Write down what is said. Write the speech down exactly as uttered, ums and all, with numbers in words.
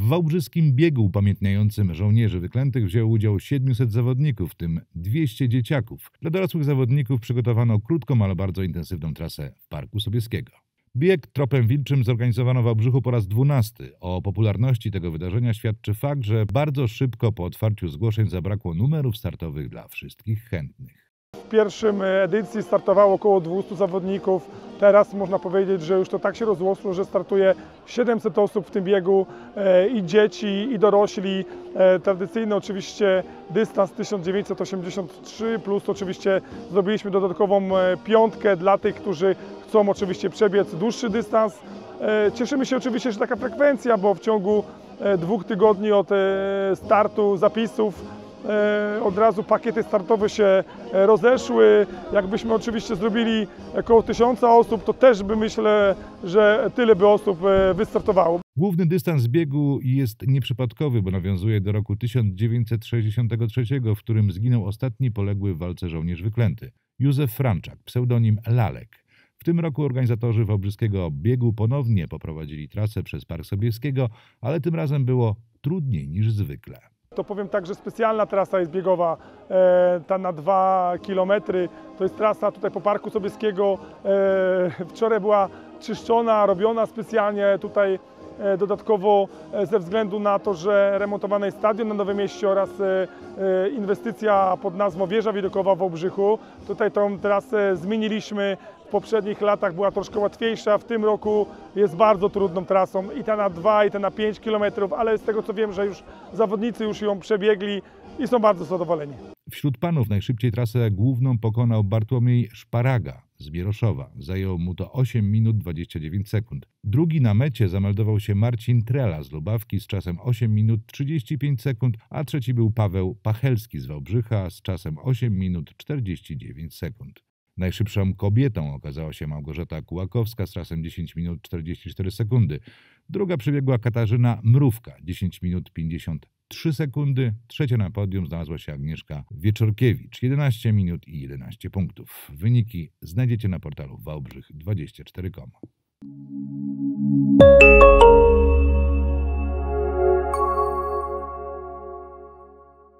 wałbrzyskim biegu upamiętniającym żołnierzy wyklętych wzięło udział siedmiuset zawodników, w tym dwieście dzieciaków. Dla dorosłych zawodników przygotowano krótką, ale bardzo intensywną trasę w Parku Sobieskiego. Bieg tropem wilczym zorganizowano w Wałbrzychu po raz dwunasty. O popularności tego wydarzenia świadczy fakt, że bardzo szybko po otwarciu zgłoszeń zabrakło numerów startowych dla wszystkich chętnych. W pierwszym edycji startowało około dwustu zawodników. Teraz można powiedzieć, że już to tak się rozrosło, że startuje siedemset osób w tym biegu, i dzieci, i dorośli. Tradycyjny oczywiście dystans tysiąc dziewięćset osiemdziesiąt trzy, plus oczywiście zrobiliśmy dodatkową piątkę dla tych, którzy chcą oczywiście przebiec dłuższy dystans. Cieszymy się oczywiście, że taka frekwencja, bo w ciągu dwóch tygodni od startu zapisów od razu pakiety startowe się rozeszły. Jakbyśmy oczywiście zrobili około tysiąca osób, to też by myślę, że tyle by osób wystartowało. Główny dystans biegu jest nieprzypadkowy, bo nawiązuje do roku tysiąc dziewięćset sześćdziesiątego trzeciego, w którym zginął ostatni poległy w walce żołnierz wyklęty, Józef Franczak, pseudonim Lalek. W tym roku organizatorzy wałbrzyskiego biegu ponownie poprowadzili trasę przez Park Sobieskiego, ale tym razem było trudniej niż zwykle. To powiem tak, że specjalna trasa jest biegowa, e, ta na dwa kilometry. To jest trasa tutaj po Parku Sobieskiego. E, wczoraj była czyszczona, robiona specjalnie tutaj e, dodatkowo e, ze względu na to, że remontowany jest stadion na Nowym Mieście oraz e, e, inwestycja pod nazwą Wieża Widokowa w Wałbrzychu. Tutaj tą trasę zmieniliśmy. W poprzednich latach była troszkę łatwiejsza, w tym roku jest bardzo trudną trasą i ta na dwa, i ta na pięć kilometrów, ale z tego co wiem, że już zawodnicy już ją przebiegli i są bardzo zadowoleni. Wśród panów najszybciej trasę główną pokonał Bartłomiej Szparaga z Bieroszowa. Zajęło mu to osiem minut dwadzieścia dziewięć sekund. Drugi na mecie zameldował się Marcin Trela z Lubawki z czasem osiem minut trzydzieści pięć sekund, a trzeci był Paweł Pachelski z Wałbrzycha z czasem osiem minut czterdzieści dziewięć sekund. Najszybszą kobietą okazała się Małgorzata Kułakowska z czasem dziesięć minut czterdzieści cztery sekundy. Druga przebiegła Katarzyna Mrówka, dziesięć minut pięćdziesiąt trzy sekundy. Trzecia na podium znalazła się Agnieszka Wieczorkiewicz, jedenaście minut i jedenaście punktów. Wyniki znajdziecie na portalu wałbrzych dwadzieścia cztery kropka com.